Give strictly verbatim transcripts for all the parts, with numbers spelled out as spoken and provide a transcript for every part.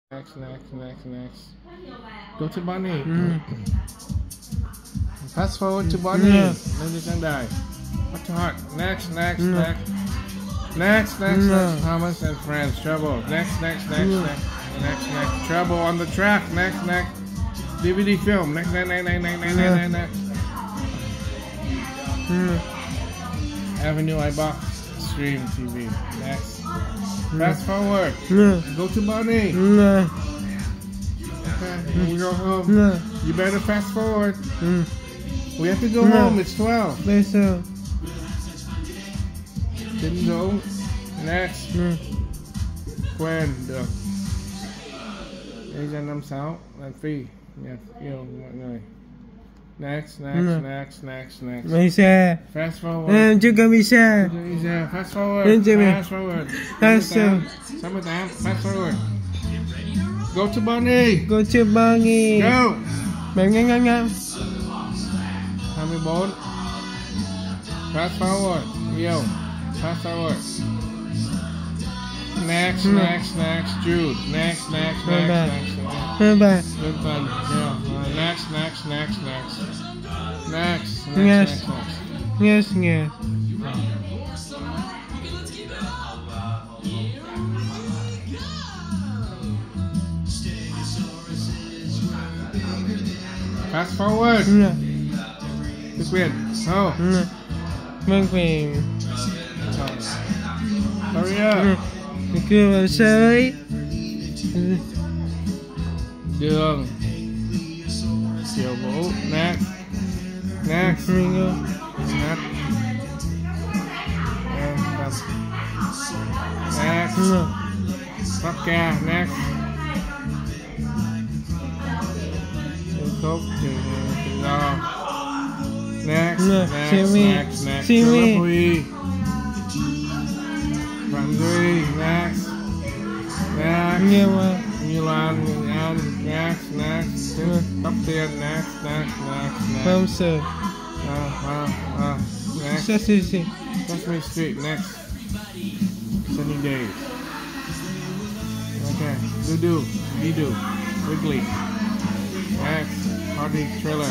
Next, next, next, next. Go to Bonnie. Mm. Fast forward to Bonnie. Yeah. Ladies and I. What the heart? Next, next, No. next. Next, next, No. next. Thomas and friends. Trouble. Next, next, next, No. next. Next, next. Trouble on the track. Next, next. D V D film. Next, next, next, next, next, next, No. next, next. Mm. Avenue iBox. Stream T V. Next. Fast forward. No. Go to Bonnie. No. Okay. When we go home. No. You better fast forward. Mm. We have to go No. home. It's twelve. Bây giờ. Didn't go. Next. Mm. Quên được. Đây ra năm sáu là free. Nhật yêu mọi người. Next, next, No. next, next, next. Bây giờ. Fast forward. Em chưa cần bây giờ. Easy. Fast forward. Lên trên này. Fast forward. Fast forward. sáu mươi tám. Fast forward. Go to Bonnie. Cô chưa bao nhiêu. Go. Bạn nhanh nhanh nhanh. hai mươi bốn. Fast forward. Yêu. Fast forward. Next, No. next, next. Jude. Next, next, Bye next, bye. next, next. Bye bye. Good fun. Yeah. Uh, next, next, next, next. Next, next, Yes. next, next. Yes, yes. Fast forward. No. This win. Oh. No. Vâng về. Hurry up. Cái kia vào sới. Đường. Kiều Vũ. Next. Next. Mình go. Next. Next. No. Vodka. Next. Coke. Tự do. Next. No. Next. See me. Next. Next. See me. Philippines. Phạm Duy. Next. Next. Nhiều mà. Như Lan, Nguyễn An, next, next, Tóc Tiên, next, next, next, next. Không sợ. Uh, uh, uh, next. Sao xì xì. Sesame Street, next. Sunny Days. Okay. Doo-doo, Dee-doo, Wiggly. Next. Party Thriller.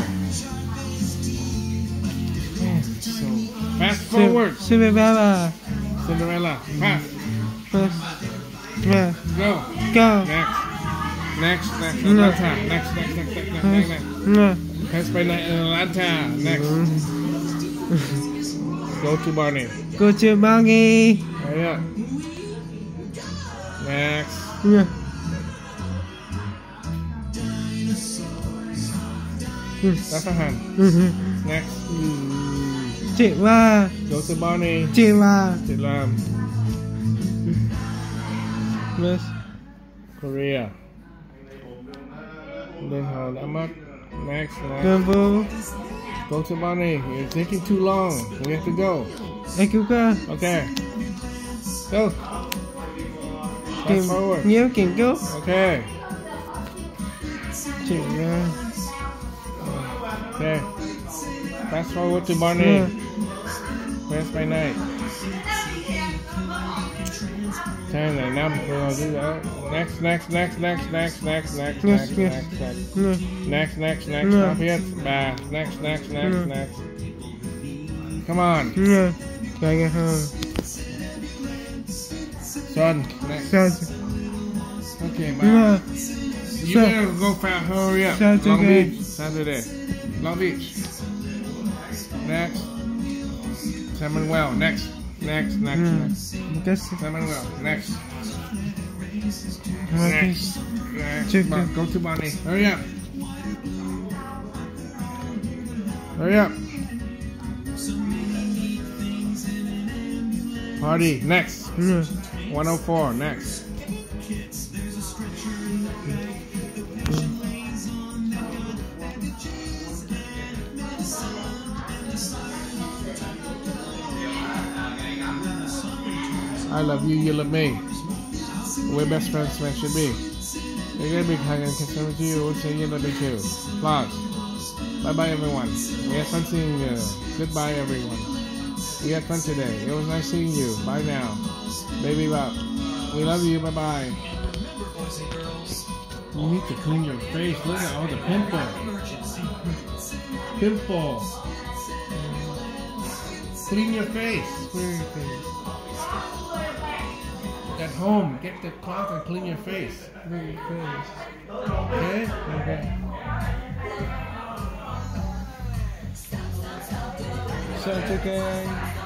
Man, so fast forward. Sư về ba bà. Cinderella, fast. First. Yeah. Go. Go. Next. Next, next, No. Atlanta. Next, next, next, next, next, next, next. No. Let's play night in Atlanta. Next. Go to Barney. Cô chưa bao nhiêu. Hurry up. Next. No. That's a hand. Next. Chị ba. Go to Barney. Chị ba. Chị làm. Yes. Korea. Then how that much? Next. Next. Cơ vô. Go to Barney. You're taking too long. We have to go. Anh cứu cơ. Okay. Go. Kiểm. Fast forward. Nhiều kiểm cứu. Okay. Chị ba. Okay. Fast forward to Barney. Yeah. Where's my night? Ten này năm rồi chứ đó. Next, next, next, next, next, next, next, Yes, next, yes. next, next, No. next, next, next. No. Up here, bà. Next, next, next, No. next. Come on, No. Cái nghe hơn. son. Next. Sao? Okay, bye. No. You Sao? better go fast. Hurry up. Saturday. Long Beach, Saturday. Long Beach. Next. Samuel. Next. Next, next, Mm. next. Cái Samuel. Next. Okay. Next. Next. Check Ba- it. Go to Bonnie. Hurry up. Hurry up. Party. Next. No. one oh four. Next. I love you, you love me. We're best friends, man should be. You're gonna be hug and kiss to you, we'll say you love me too. Applause. Bye bye everyone. We had fun seeing you. Goodbye everyone. We had fun today. It was nice seeing you. Bye now. Baby love. We love you. Bye bye. You need to clean your face. Look at all the pimples. Pimples. Clean your face. Clean your face. At home, get the cloth and clean your face. Clean your face. Okay? Okay. So, okay.